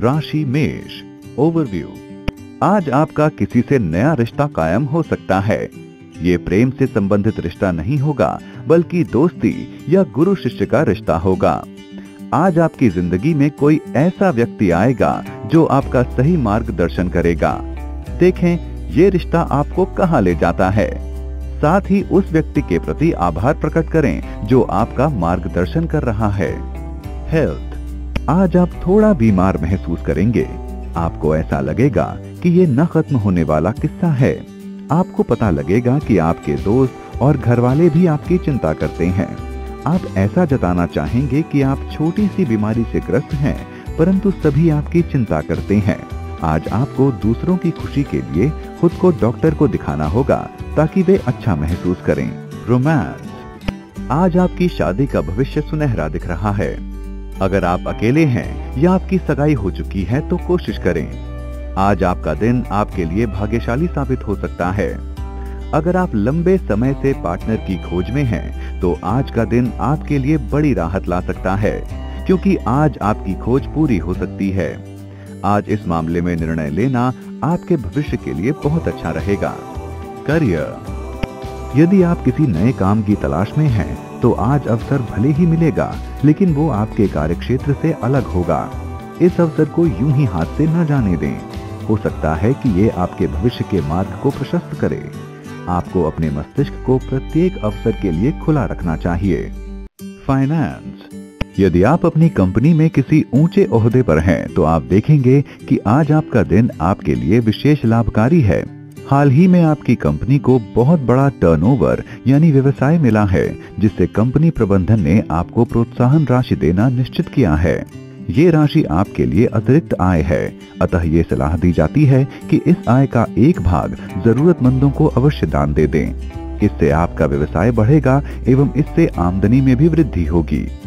राशि मेष। ओवरव्यू। आज आपका किसी से नया रिश्ता कायम हो सकता है। ये प्रेम से संबंधित रिश्ता नहीं होगा, बल्कि दोस्ती या गुरु शिष्य का रिश्ता होगा। आज आपकी जिंदगी में कोई ऐसा व्यक्ति आएगा जो आपका सही मार्गदर्शन करेगा। देखें ये रिश्ता आपको कहां ले जाता है। साथ ही उस व्यक्ति के प्रति आभार प्रकट करें जो आपका मार्गदर्शन कर रहा है। हेल्थ। आज आप थोड़ा बीमार महसूस करेंगे। आपको ऐसा लगेगा कि ये न खत्म होने वाला किस्सा है। आपको पता लगेगा कि आपके दोस्त और घर वाले भी आपकी चिंता करते हैं। आप ऐसा जताना चाहेंगे कि आप छोटी सी बीमारी से ग्रस्त हैं, परंतु सभी आपकी चिंता करते हैं। आज आपको दूसरों की खुशी के लिए खुद को डॉक्टर को दिखाना होगा ताकि वे अच्छा महसूस करें। रोमांस। आज आपकी शादी का भविष्य सुनहरा दिख रहा है। अगर आप अकेले हैं या आपकी सगाई हो चुकी है तो कोशिश करें। आज आपका दिन आपके लिए भाग्यशाली साबित हो सकता है। अगर आप लंबे समय से पार्टनर की खोज में हैं, तो आज का दिन आपके लिए बड़ी राहत ला सकता है, क्योंकि आज आपकी खोज पूरी हो सकती है। आज इस मामले में निर्णय लेना आपके भविष्य के लिए बहुत अच्छा रहेगा। करियर। यदि आप किसी नए काम की तलाश में हैं, तो आज अवसर भले ही मिलेगा, लेकिन वो आपके कार्यक्षेत्र से अलग होगा। इस अवसर को यूं ही हाथ से न जाने दें। हो सकता है कि ये आपके भविष्य के मार्ग को प्रशस्त करे। आपको अपने मस्तिष्क को प्रत्येक अवसर के लिए खुला रखना चाहिए। फाइनेंस। यदि आप अपनी कंपनी में किसी ऊंचे ओहदे पर हैं, तो आप देखेंगे कि आज आपका दिन आपके लिए विशेष लाभकारी है। हाल ही में आपकी कंपनी को बहुत बड़ा टर्नओवर यानी व्यवसाय मिला है, जिससे कंपनी प्रबंधन ने आपको प्रोत्साहन राशि देना निश्चित किया है। ये राशि आपके लिए अतिरिक्त आय है, अतः ये सलाह दी जाती है कि इस आय का एक भाग जरूरतमंदों को अवश्य दान दे दें। इससे आपका व्यवसाय बढ़ेगा एवं इससे आमदनी में भी वृद्धि होगी।